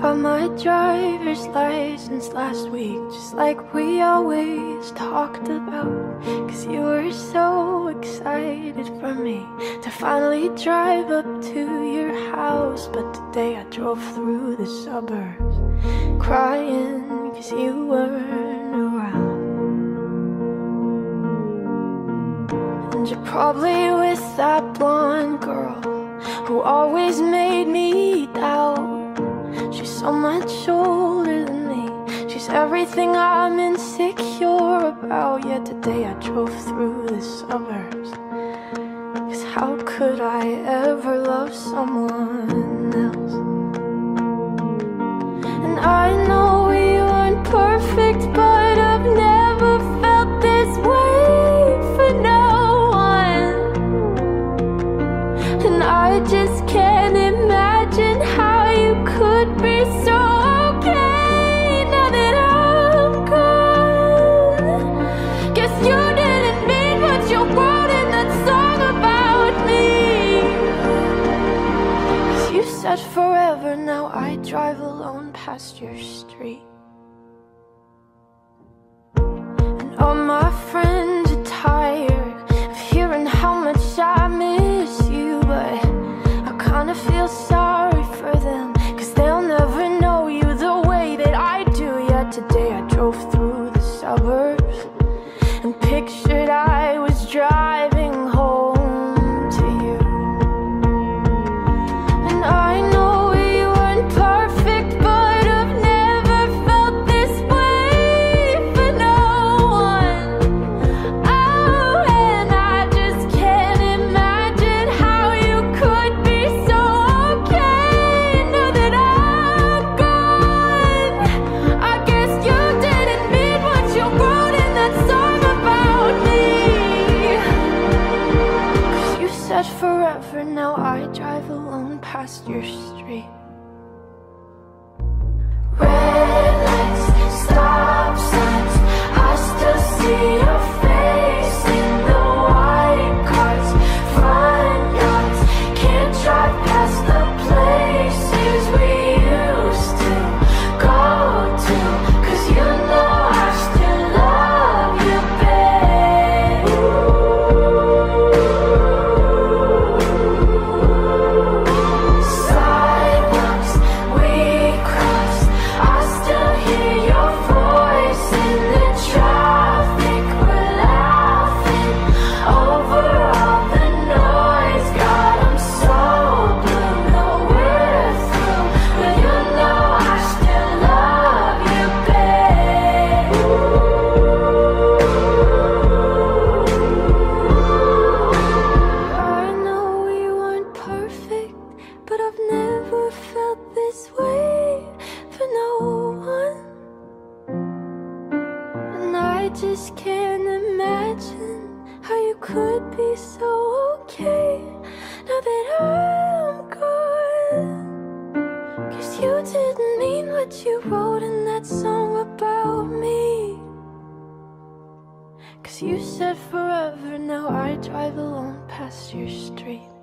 got my driver's license last week, just like we always talked about. Cause you were so excited for me to finally drive up to your house. But today I drove through the suburbs crying cause you weren't around. And you're probably with that blonde girl who always made me doubt. She's so much older than me, she's everything I'm insecure about. Yet today I drove through the suburbs, cause how could I ever love someone else? And I know we weren't perfect, but I've never felt this way for no one. And I just can't imagine how you could be so okay now that I'm gone. Guess you didn't mean what you wrote in that song about me. Cause you said forever, now I drive alone past your street. And all my friends are tired of hearing how much I miss you, but I kinda feel sorry for them, cause they'll never know you the way that I do. Yet today I drove through the suburbs and pictured I was driving home to you. And I know we weren't perfect, but I've never felt this way for no one. Oh, and I just can't imagine how you could be so okay now that I'm gone. I guess you didn't mean what you wrote in that song about me. Cause you said forever, now I drive alone past your street. Red lights, stop signs, I still see your face in the white cars, front yards. Can't drive past the places we used to go to, cause you know I still love you, babe. Sidewalks we crossed, I still hear your voice in the traffic. We're laughing over all the noise. God, I'm so blue, know we're through, but you know I still love you, babe. I know we weren't perfect, but I've never felt this way for no one. And I just can't imagine how you could be so okay now that I'm gone. Cause you didn't mean what you wrote in that song about me. Cause you said forever, now I drive alone past your street.